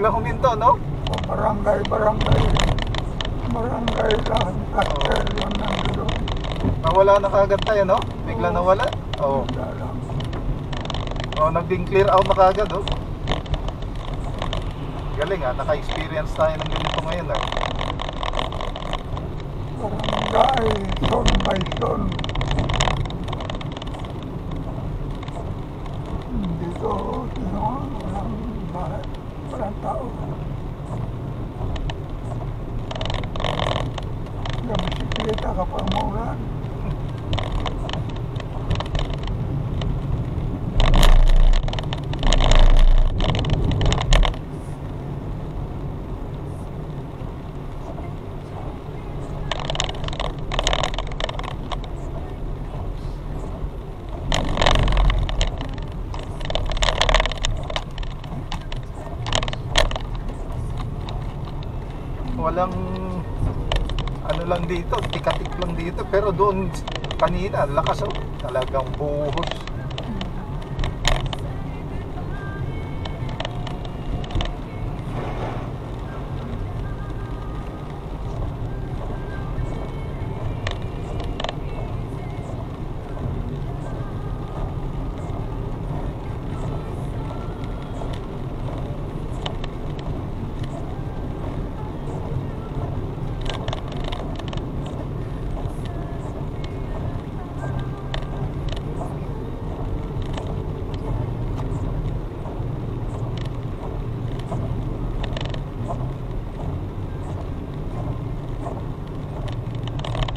biglang huminto, no? O barangay Lancaster yun nandito. Nawala na kagad tayo, no? Bigla nawala. Oo. Oh, naging clear out na kagad, oh. Galing, ha? Naka-experience tayo ng ganito ngayon, ha? Barangay, son by son. Dito, walang bahay, walang tao. Bisikleta ka pa maulan. Walang ano lang dito, tikatik lang dito, pero doon kanina lakas, oh, talagang buhos.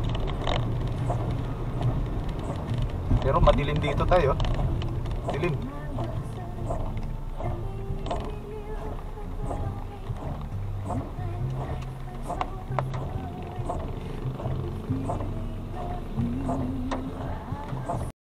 Pero madilim dito tayo. Dilim.